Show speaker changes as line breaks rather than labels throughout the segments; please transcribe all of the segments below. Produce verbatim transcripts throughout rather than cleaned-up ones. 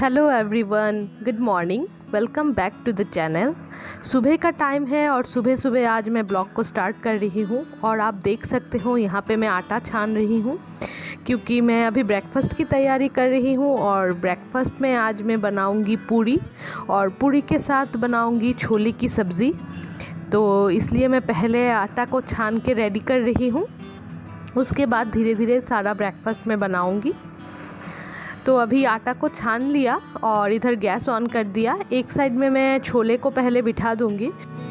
Hello everyone, good morning, welcome back to the channel. सुबह का time है और सुबह सुबह आज मैं ब्लॉग को स्टार्ट कर रही हूँ। और आप देख सकते हो यहाँ पे मैं आटा छान रही हूँ क्योंकि मैं अभी ब्रेकफास्ट की तैयारी कर रही हूँ। और ब्रेकफास्ट में आज मैं बनाऊँगी पूड़ी और पूड़ी के साथ बनाऊँगी छोले की सब्ज़ी। तो इसलिए मैं पहले आटा को छान के रेडी कर रही हूँ, उसके बाद धीरे धीरे सारा ब्रेकफास्ट में बनाऊँगी। तो अभी आटा को छान लिया और इधर गैस ऑन कर दिया। एक साइड में मैं छोले को पहले बिठा दूंगी।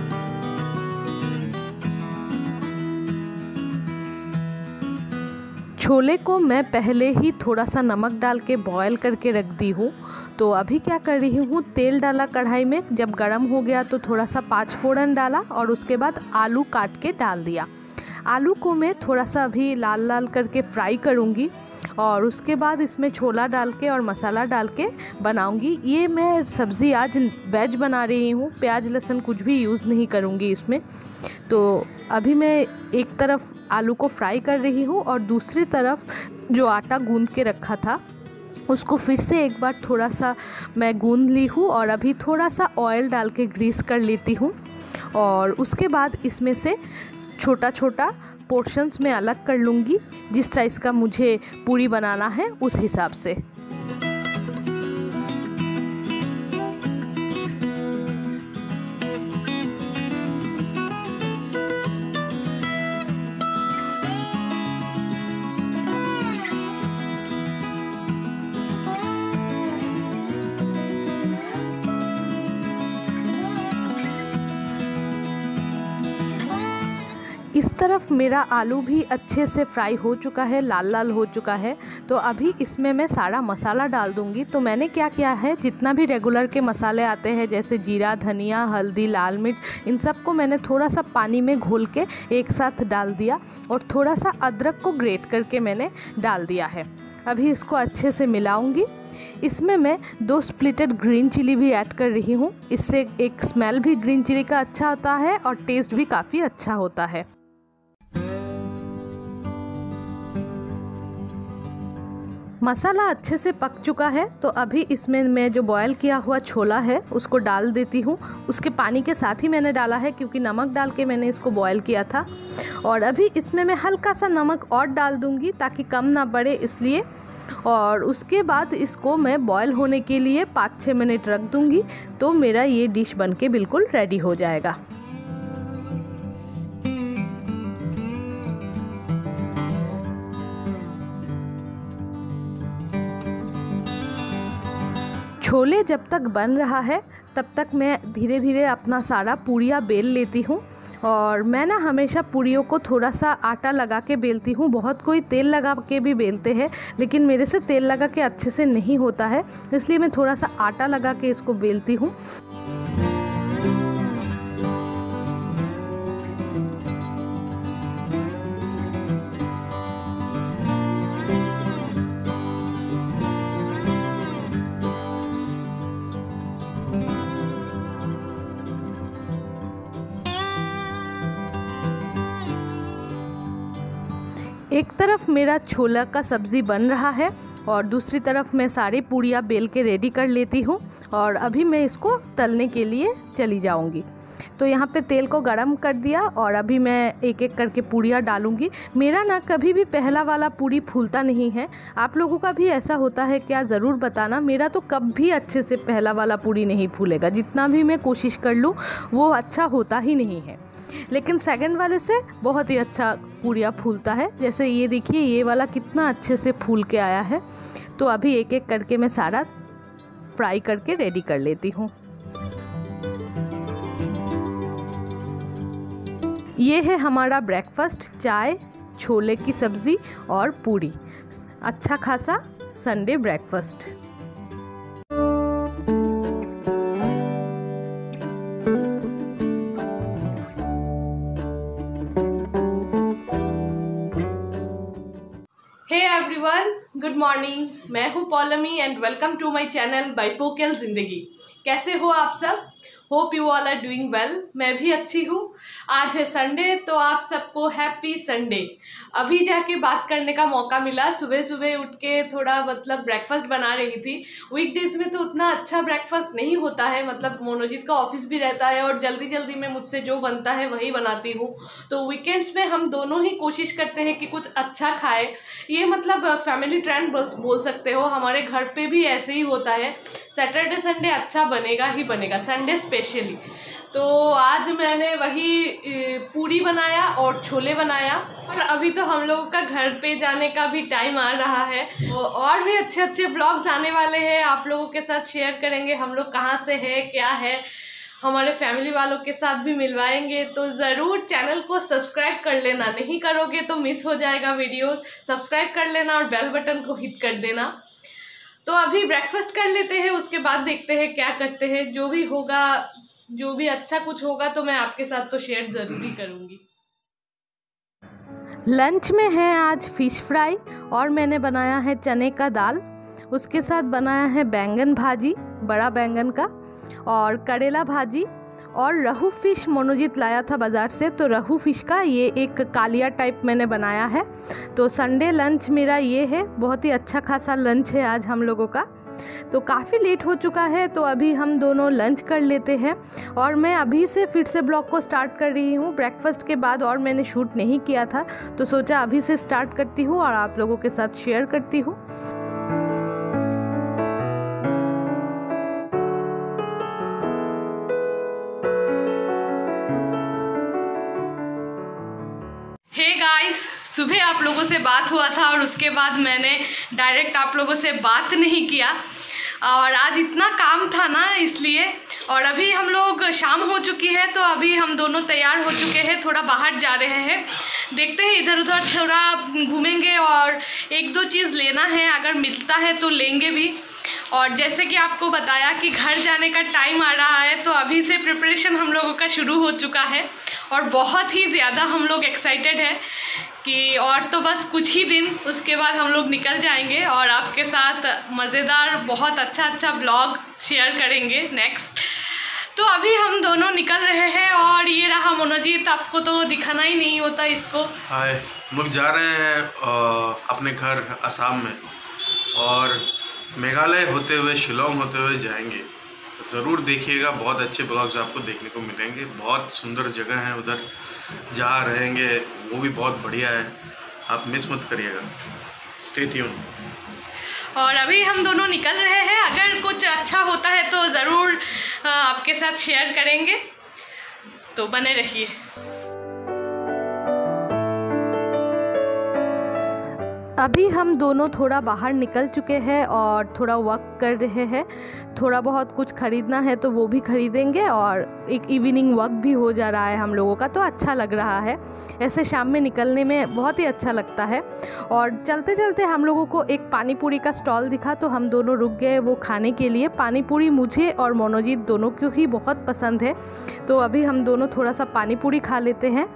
छोले को मैं पहले ही थोड़ा सा नमक डाल के बॉयल करके रख दी हूँ। तो अभी क्या कर रही हूँ, तेल डाला कढ़ाई में, जब गरम हो गया तो थोड़ा सा पाँच फोड़न डाला और उसके बाद आलू काट के डाल दिया। आलू को मैं थोड़ा सा अभी लाल लाल करके फ्राई करूँगी और उसके बाद इसमें छोला डाल के और मसाला डाल के बनाऊंगी। ये मैं सब्ज़ी आज वेज बना रही हूँ, प्याज लहसुन कुछ भी यूज़ नहीं करूँगी इसमें। तो अभी मैं एक तरफ आलू को फ्राई कर रही हूँ और दूसरी तरफ जो आटा गूंद के रखा था उसको फिर से एक बार थोड़ा सा मैं गूंद ली हूँ और अभी थोड़ा सा ऑयल डाल के ग्रीस कर लेती हूँ। और उसके बाद इसमें से छोटा छोटा पोर्शंस में अलग कर लूँगी, जिस साइज़ का मुझे पूरी बनाना है उस हिसाब से। इस तरफ मेरा आलू भी अच्छे से फ्राई हो चुका है, लाल लाल हो चुका है। तो अभी इसमें मैं सारा मसाला डाल दूंगी। तो मैंने क्या किया है, जितना भी रेगुलर के मसाले आते हैं जैसे जीरा, धनिया, हल्दी, लाल मिर्च, इन सब को मैंने थोड़ा सा पानी में घोल के एक साथ डाल दिया और थोड़ा सा अदरक को ग्रेट करके मैंने डाल दिया है। अभी इसको अच्छे से मिलाऊंगी। इसमें मैं दो स्प्लिटेड ग्रीन चिली भी ऐड कर रही हूँ। इससे एक स्मेल भी ग्रीन चिली का अच्छा होता है और टेस्ट भी काफ़ी अच्छा होता है। मसाला अच्छे से पक चुका है तो अभी इसमें मैं जो बॉयल किया हुआ छोला है उसको डाल देती हूँ। उसके पानी के साथ ही मैंने डाला है क्योंकि नमक डाल के मैंने इसको बॉयल किया था। और अभी इसमें मैं हल्का सा नमक और डाल दूँगी ताकि कम ना पड़े इसलिए। और उसके बाद इसको मैं बॉयल होने के लिए पाँच छः मिनट रख दूँगी। तो मेरा ये डिश बनके बिल्कुल रेडी हो जाएगा। छोले जब तक बन रहा है तब तक मैं धीरे धीरे अपना सारा पूड़ियाँ बेल लेती हूँ। और मैं ना हमेशा पूड़ियों को थोड़ा सा आटा लगा के बेलती हूँ। बहुत कोई तेल लगा के भी बेलते हैं, लेकिन मेरे से तेल लगा के अच्छे से नहीं होता है, इसलिए मैं थोड़ा सा आटा लगा के इसको बेलती हूँ। एक तरफ मेरा छोला का सब्ज़ी बन रहा है और दूसरी तरफ मैं सारी पूड़ियाँ बेल के रेडी कर लेती हूँ। और अभी मैं इसको तलने के लिए चली जाऊँगी। तो यहाँ पे तेल को गरम कर दिया और अभी मैं एक एक करके पूड़ियाँ डालूँगी। मेरा ना कभी भी पहला वाला पूड़ी फूलता नहीं है। आप लोगों का भी ऐसा होता है क्या, ज़रूर बताना। मेरा तो कभी अच्छे से पहला वाला पूड़ी नहीं फूलेगा, जितना भी मैं कोशिश कर लूँ वो अच्छा होता ही नहीं है। लेकिन सेकंड वाले से बहुत ही अच्छा पूड़ियाँ फूलता है। जैसे ये देखिए, ये वाला कितना अच्छे से फूल के आया है। तो अभी एक एक करके मैं सारा फ्राई करके रेडी कर लेती हूँ। ये है हमारा ब्रेकफास्ट, चाय, छोले की सब्ज़ी और पूड़ी। अच्छा खासा Sunday breakfast. Hey everyone, good morning. मैं हूँ Paulami and welcome to my channel bifocal Zindagi. कैसे हो आप सब? Hope you all are doing well. मैं भी अच्छी हूँ। आज है संडे, तो आप सबको हैप्पी संडे। अभी जाके बात करने का मौका मिला। सुबह सुबह उठ के थोड़ा मतलब ब्रेकफास्ट बना रही थी। वीकडेज में तो उतना अच्छा ब्रेकफास्ट नहीं होता है, मतलब मोनोजीत का ऑफिस भी रहता है और जल्दी जल्दी में मुझसे जो बनता है वही बनाती हूँ। तो वीकेंड्स में हम दोनों ही कोशिश करते हैं कि कुछ अच्छा खाए। ये मतलब फैमिली ट्रेंड बोल, बोल सकते हो। हमारे घर पे भी ऐसे ही होता है, सैटरडे संडे अच्छा बनेगा ही बनेगा, संडे स्पेशली। तो आज मैंने वही पूरी बनाया और छोले बनाया। और अभी तो हम लोगों का घर पे जाने का भी टाइम आ रहा है, तो और भी अच्छे अच्छे ब्लॉग्स आने वाले हैं, आप लोगों के साथ शेयर करेंगे हम लोग कहाँ से है क्या है, हमारे फैमिली वालों के साथ भी मिलवाएंगे। तो ज़रूर चैनल को सब्सक्राइब कर लेना, नहीं करोगे तो मिस हो जाएगा वीडियोस। सब्सक्राइब कर लेना और बेल बटन को हिट कर देना। तो अभी ब्रेकफास्ट कर लेते हैं, उसके बाद देखते हैं क्या करते हैं। जो भी होगा, जो भी अच्छा कुछ होगा तो मैं आपके साथ तो शेयर ज़रूरी करूँगी।
लंच में है आज फ़िश फ्राई और मैंने बनाया है चने का दाल। उसके साथ बनाया है बैंगन भाजी, बड़ा बैंगन का, और करेला भाजी, और रहू फ़िश मोनोजीत लाया था बाज़ार से, तो रहू फ़िश का ये एक कालिया टाइप मैंने बनाया है। तो संडे लंच मेरा ये है। बहुत ही अच्छा खासा लंच है आज हम लोगों का। तो काफ़ी लेट हो चुका है, तो अभी हम दोनों लंच कर लेते हैं। और मैं अभी से फिर से ब्लॉग को स्टार्ट कर रही हूँ ब्रेकफास्ट के बाद, और मैंने शूट नहीं किया था तो सोचा अभी से स्टार्ट करती हूँ और आप लोगों के साथ शेयर करती हूँ।
हे गाइस, सुबह आप लोगों से बात हुआ था और उसके बाद मैंने डायरेक्ट आप लोगों से बात नहीं किया, और आज इतना काम था ना इसलिए। और अभी हम लोग शाम हो चुकी है, तो अभी हम दोनों तैयार हो चुके हैं, थोड़ा बाहर जा रहे हैं। देखते हैं, इधर उधर थोड़ा घूमेंगे और एक दो चीज़ लेना है, अगर मिलता है तो लेंगे भी। और जैसे कि आपको बताया कि घर जाने का टाइम आ रहा है, तो अभी से प्रिपरेशन हम लोगों का शुरू हो चुका है और बहुत ही ज़्यादा हम लोग एक्साइटेड है कि और तो बस कुछ ही दिन, उसके बाद हम लोग निकल जाएंगे और आपके साथ मज़ेदार बहुत अच्छा अच्छा ब्लॉग शेयर करेंगे नेक्स्ट। तो अभी हम दोनों निकल रहे हैं और ये रहा मोनोजीत, आपको तो दिखाना ही नहीं होता इसको।
हाय, हम लोग जा रहे हैं आ, अपने घर असम में, और मेघालय होते हुए शिलोंग होते हुए जाएंगे। ज़रूर देखिएगा, बहुत अच्छे ब्लॉग्स आपको देखने को मिलेंगे। बहुत सुंदर जगह है उधर, जहाँ रहेंगे वो भी बहुत बढ़िया है, आप मिस मत करिएगा। Stay tune.
और अभी हम दोनों निकल रहे हैं, अगर कुछ अच्छा होता है तो ज़रूर आपके साथ शेयर करेंगे, तो बने रहिए।
अभी हम दोनों थोड़ा बाहर निकल चुके हैं और थोड़ा वॉक कर रहे हैं। थोड़ा बहुत कुछ ख़रीदना है तो वो भी ख़रीदेंगे, और एक इवनिंग वॉक भी हो जा रहा है हम लोगों का, तो अच्छा लग रहा है। ऐसे शाम में निकलने में बहुत ही अच्छा लगता है। और चलते चलते हम लोगों को एक पानी पूरी का स्टॉल दिखा, तो हम दोनों रुक गए वो खाने के लिए। पानी पूरी मुझे और मोनोजीत दोनों को ही बहुत पसंद है, तो अभी हम दोनों थोड़ा सा पानी पूरी खा लेते हैं।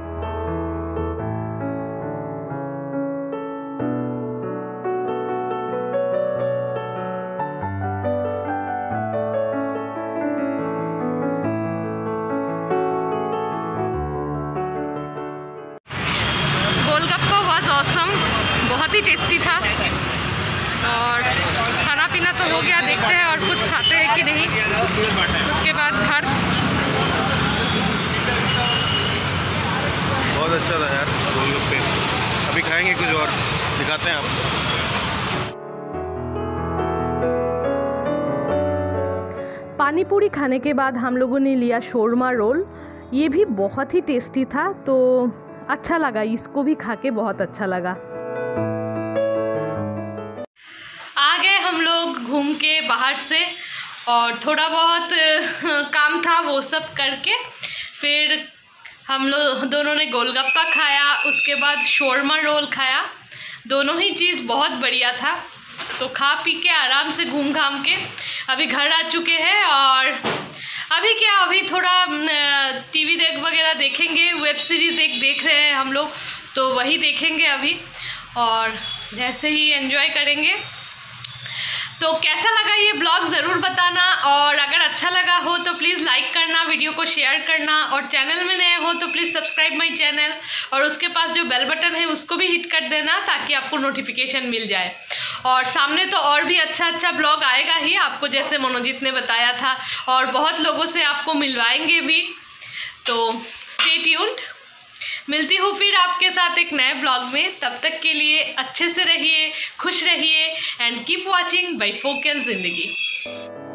गोलगप्पा वाज ऑसम, बहुत ही टेस्टी था। और खाना पीना तो हो गया, देखते हैं और कुछ खाते हैं कि नहीं, उसके बाद घर।
बहुत अच्छा था यार गोलगप्पे। अभी खाएंगे कुछ और, दिखाते हैं आपको।
पानी पूरी खाने के बाद हम लोगों ने लिया शोरमा रोल। ये भी बहुत ही टेस्टी था, तो अच्छा लगा, इसको भी खा के बहुत अच्छा लगा।
आ गए हम लोग घूम के बाहर से, और थोड़ा बहुत काम था वो सब करके फिर हम लोग दोनों ने गोलगप्पा खाया, उसके बाद शोरमा रोल खाया। दोनों ही चीज़ बहुत बढ़िया था। तो खा पी के आराम से घूम घाम के अभी घर आ चुके हैं। और अभी क्या, अभी थोड़ा टीवी देख वगैरह देखेंगे, वेब सीरीज़ एक देख रहे हैं हम लोग, तो वही देखेंगे अभी और ऐसे ही एंजॉय करेंगे।
तो कैसा लगा ये ब्लॉग ज़रूर बताना, और अगर अच्छा लगा हो तो प्लीज़ लाइक करना, वीडियो को शेयर करना, और चैनल में नए हो तो प्लीज़ सब्सक्राइब माई चैनल, और उसके पास जो बेल बटन है उसको भी हिट कर देना ताकि आपको नोटिफिकेशन मिल जाए। और सामने तो और भी अच्छा अच्छा ब्लॉग आएगा ही आपको, जैसे मनोजीत ने बताया था, और बहुत लोगों से आपको मिलवाएंगे भी। तो स्टे ट्यून्ड, मिलती हूँ फिर आपके साथ एक नए ब्लॉग में। तब तक के लिए अच्छे से रहिए, खुश रहिए, and keep watching bifocal जिंदगी।